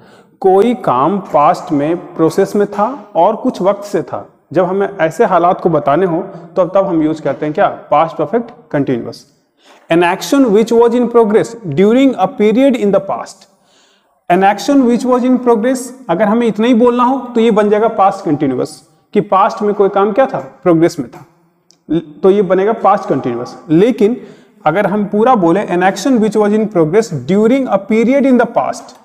कोई काम पास्ट में प्रोसेस में था और कुछ वक्त से था। जब हमें ऐसे हालात को बताने हो तो तब हम यूज करते हैं क्या, past perfect continuous. An action which was in progress during a period in the past. An action which was in progress, अगर हमें इतना ही बोलना हो तो ये बन जाएगा पास्ट कंटिन्यूअस, कि पास्ट में कोई काम क्या था, प्रोग्रेस में था, तो ये बनेगा पास्ट कंटिन्यूअस। लेकिन अगर हम पूरा बोले an action which was in progress during a period in the past,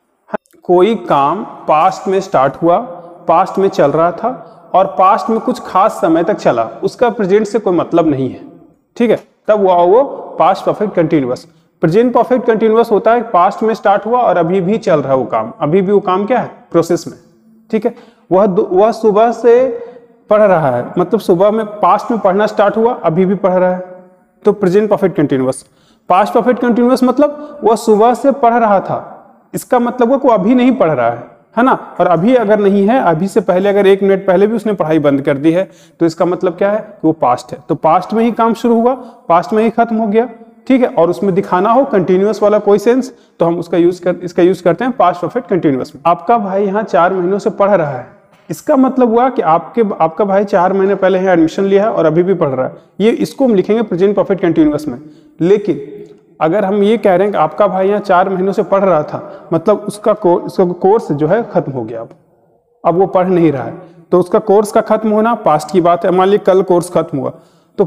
कोई काम पास्ट में स्टार्ट हुआ, पास्ट में चल रहा था और पास्ट में कुछ खास समय तक चला, उसका प्रेजेंट से कोई मतलब नहीं है, ठीक है, तब वो past perfect continuous. Present perfect continuous होता है पास्ट में स्टार्ट हुआ और अभी भी चल रहा है वो काम, अभी भी वो काम क्या है, प्रोसेस में, ठीक है। वह सुबह से पढ़ रहा है, मतलब सुबह में पास्ट में पढ़ना स्टार्ट हुआ, अभी भी पढ़ रहा है, तो present perfect continuous. Past perfect continuous मतलब वह सुबह से पढ़ रहा था, इसका मतलब वो अभी नहीं पढ़ रहा है ना। और अभी अगर नहीं है, अभी से पहले अगर 1 मिनट पहले भी उसने पढ़ाई बंद कर दी है, तो इसका मतलब क्या है कि वो पास्ट है। तो पास्ट में ही काम शुरू हुआ, पास्ट में ही खत्म हो गया, ठीक है। और उसमें दिखाना हो कंटिन्यूअस वाला कोई सेंस, तो हम इसका यूज करते हैं पास्ट परफेक्ट कंटिन्यूअस में। आपका भाई यहाँ 4 महीनों से पढ़ रहा है, इसका मतलब हुआ कि आपका भाई 4 महीने पहले यहाँ एडमिशन लिया है और अभी भी पढ़ रहा है, ये इसको हम लिखेंगे प्रेजेंट परफेक्ट कंटिन्यूअस में। लेकिन अगर हम ये कह रहे हैं कि आपका भाई यहाँ 4 महीनों से पढ़ रहा था, मतलब उसका कोर्स जो है खत्म हो गया, अब वो पढ़ नहीं रहा है, तो उसका कोर्स का खत्म होना पास्ट की बात है। मान लीजिए कल कोर्स खत्म हुआ, तो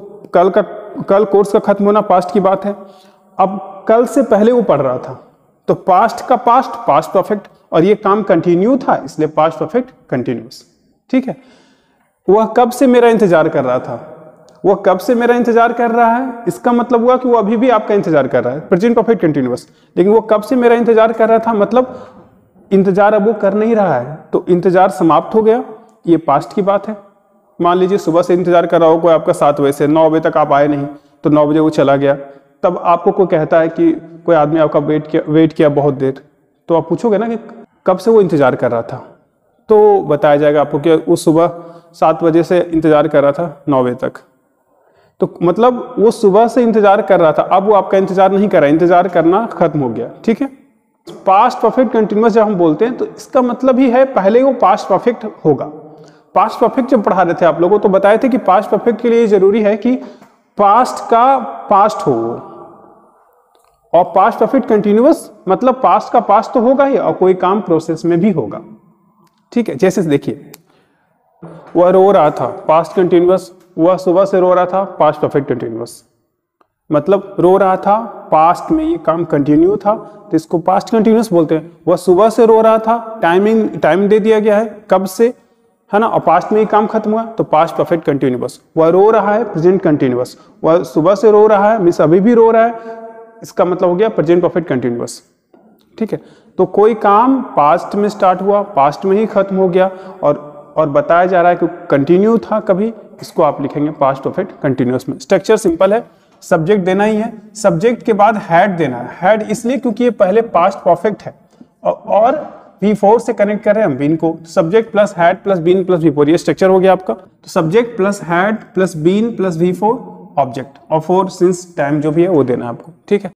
कल कोर्स का खत्म होना पास्ट की बात है। अब कल से पहले वो पढ़ रहा था, तो पास्ट का पास्ट परफेक्ट, और ये काम कंटिन्यू था, इसलिए पास्ट परफेक्ट कंटिन्यूअस, ठीक है। वह कब से मेरा इंतजार कर रहा था, वह कब से मेरा इंतजार कर रहा है, इसका मतलब हुआ कि वो अभी भी आपका इंतजार कर रहा है, प्रेजेंट परफेक्ट कंटिन्यूअस। लेकिन वो कब से मेरा इंतजार कर रहा था, मतलब इंतजार अब वो कर नहीं रहा है, तो इंतजार समाप्त हो गया, ये पास्ट की बात है। मान लीजिए सुबह से इंतजार कर रहा हो कोई आपका 7 बजे से, 9 बजे तक आप आए नहीं, तो 9 बजे वो चला गया, तब आपको कोई कहता है कि कोई आदमी आपका वेट किया बहुत देर, तो आप पूछोगे ना कि कब से वो इंतजार कर रहा था, तो बताया जाएगा आपको कि वो सुबह 7 बजे से इंतजार कर रहा था 9 बजे तक। तो मतलब वो सुबह से इंतजार कर रहा था, अब वो आपका इंतजार नहीं कर रहा, इंतजार करना खत्म हो गया, ठीक है। पास्ट परफेक्ट कंटिन्यूअस जब हम बोलते हैं तो इसका मतलब ही है पहले वो पास्ट परफेक्ट होगा। पास्ट परफेक्ट जब पढ़ा रहे थे आप लोगों, तो बताए थे कि पास्ट परफेक्ट के लिए जरूरी है कि पास्ट का पास्ट हो, और पास्ट परफेक्ट कंटिन्यूअस मतलब पास्ट का पास्ट तो होगा ही और कोई काम प्रोसेस में भी होगा, ठीक है। जैसे देखिए, वह रो रहा था, पास्ट कंटिन्यूअस, वह सुबह से रो रहा था, पास्ट परफेक्ट कंटिन्यूअस, मतलब रो रहा था, पास्ट में ये काम कंटिन्यू था, तो इसको पास्ट कंटिन्यूअस बोलते हैं। वह सुबह से रो रहा था, टाइम दे दिया गया है कब से, है ना, और पास्ट में ये काम खत्म हुआ, तो पास्ट परफेक्ट कंटिन्यूअस। वह रो रहा है, प्रेजेंट कंटिन्यूअस, वह सुबह से रो रहा है मींस अभी भी रो रहा है, इसका मतलब हो गया प्रेजेंट परफेक्ट कंटिन्यूअस, ठीक है। तो कोई काम पास्ट में स्टार्ट हुआ, पास्ट में ही खत्म हो गया, और बताया जा रहा है कि कंटिन्यू था कभी, इसको आप लिखेंगे पास्ट परफेक्ट कंटिन्यूअस में। स्ट्रक्चर सिंपल है, सब्जेक्ट देना ही है, सब्जेक्ट के बाद हैड देना है। हैड इसलिए क्योंकि ये पहले पास्ट परफेक्ट है, और V4 से कनेक्ट कर रहे हैं हम बीन को, subject plus had plus been plus V4, ये स्ट्रक्चर हो गया आपका। तो subject plus had plus been plus V4 object, और 4 सिंस टाइम जो भी है वो देना है आपको, ठीक है।